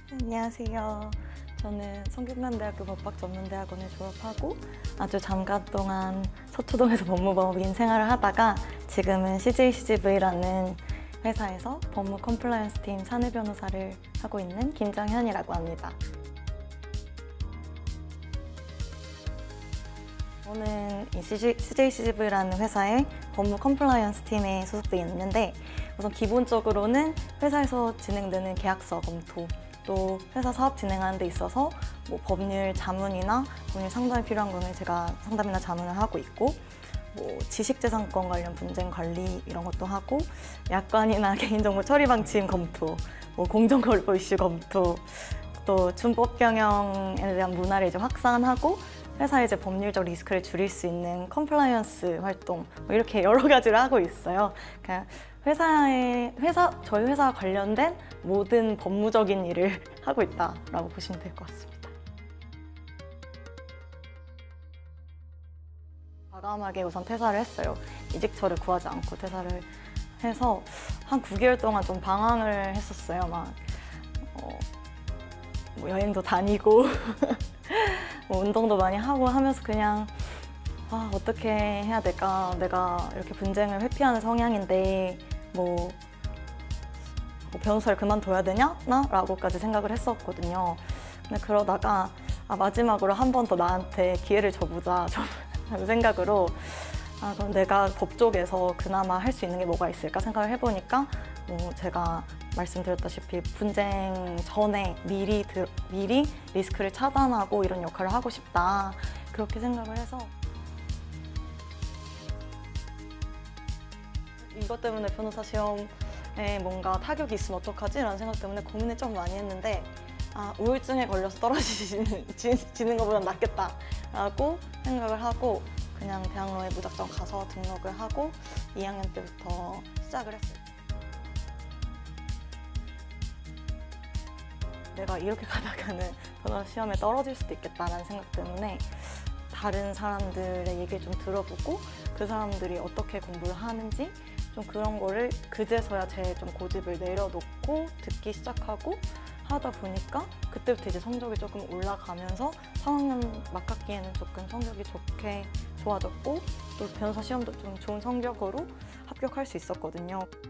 안녕하세요. 저는 성균관대학교 법학전문대학원을 졸업하고 아주 잠깐 동안 서초동에서 법무법인 생활을 하다가 지금은 CJCGV라는 회사에서 법무 컴플라이언스 팀 사내 변호사를 하고 있는 김정현이라고 합니다. 저는 이 CJCGV라는 회사의 법무 컴플라이언스 팀에 소속되어 있는데 우선 기본적으로는 회사에서 진행되는 계약서 검토, 또 회사 사업 진행하는 데 있어서 뭐 법률 자문이나 법률 상담이 필요한 거는 제가 상담이나 자문을 하고 있고, 뭐 지식재산권 관련 분쟁 관리 이런 것도 하고, 약관이나 개인정보 처리 방침 검토, 뭐 공정거래법 이슈 검토, 또 준법 경영에 대한 문화를 이제 확산하고 회사의 이제 법률적 리스크를 줄일 수 있는 컴플라이언스 활동, 뭐 이렇게 여러 가지를 하고 있어요. 그러니까 저희 회사와 관련된 모든 법무적인 일을 하고 있다라고 보시면 될 것 같습니다. 과감하게 우선 퇴사를 했어요. 이직처를 구하지 않고 퇴사를 해서 한 9개월 동안 좀 방황을 했었어요. 뭐 여행도 다니고 뭐 운동도 많이 하고 하면서 그냥 어떻게 해야 될까? 내가 이렇게 분쟁을 회피하는 성향인데 뭐 변호사를 그만둬야 되냐? 라고까지 생각을 했었거든요. 근데 그러다가 마지막으로 한 번 더 나한테 기회를 줘보자 라는 생각으로 그럼 내가 법 쪽에서 그나마 할 수 있는 게 뭐가 있을까 생각을 해보니까 제가 말씀드렸다시피 분쟁 전에 미리 리스크를 차단하고 이런 역할을 하고 싶다, 그렇게 생각을 해서 이것 때문에 변호사 시험에 뭔가 타격이 있으면 어떡하지? 라는 생각 때문에 고민을 좀 많이 했는데 우울증에 걸려서 떨어지는 것보다 낫겠다 라고 생각을 하고 그냥 대학로에 무작정 가서 등록을 하고 2학년 때부터 시작을 했어요. 내가 이렇게 가다가는 변호사 시험에 떨어질 수도 있겠다라는 생각 때문에 다른 사람들의 얘기를 좀 들어보고 그 사람들이 어떻게 공부를 하는지 좀 그런 거를 그제서야 제 좀 고집을 내려놓고 듣기 시작하고 하다 보니까 그때부터 이제 성적이 조금 올라가면서 3학년 막학기에는 조금 성적이 좋아졌고 또 변호사 시험도 좀 좋은 성적으로 합격할 수 있었거든요.